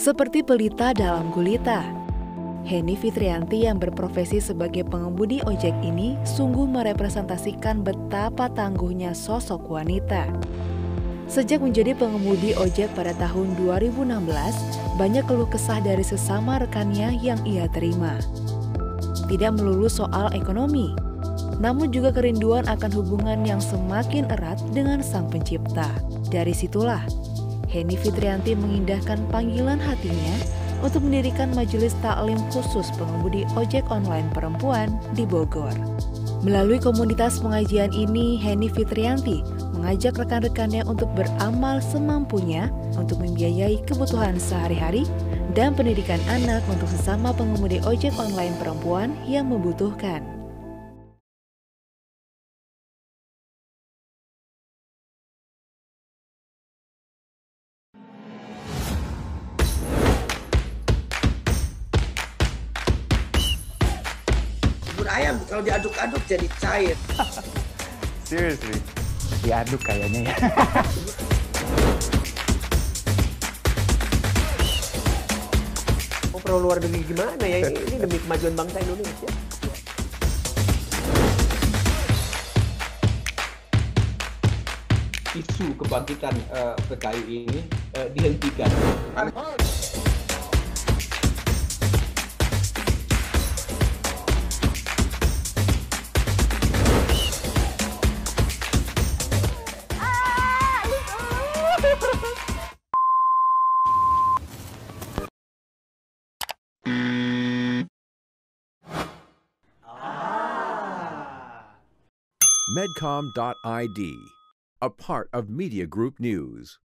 Seperti pelita dalam gulita, Henny Fitrianti yang berprofesi sebagai pengemudi ojek ini sungguh merepresentasikan betapa tangguhnya sosok wanita. Sejak menjadi pengemudi ojek pada tahun 2016, banyak keluh kesah dari sesama rekannya yang ia terima. Tidak melulu soal ekonomi, namun juga kerinduan akan hubungan yang semakin erat dengan Sang Pencipta. Dari situlah, Henny Fitrianti mengindahkan panggilan hatinya untuk mendirikan majelis taklim khusus pengemudi ojek online perempuan di Bogor. Melalui komunitas pengajian ini, Henny Fitrianti mengajak rekan-rekannya untuk beramal semampunya untuk membiayai kebutuhan sehari-hari dan pendidikan anak untuk sesama pengemudi ojek online perempuan yang membutuhkan. Bubur ayam kalau diaduk-aduk jadi cair. Seriously, diaduk kayaknya ya. Oh, perlu luar negeri gimana ya? Ini demi kemajuan bangsa Indonesia. Isu kebangkitan PKI ini dihentikan. Medcom.id, a part of Media Group News.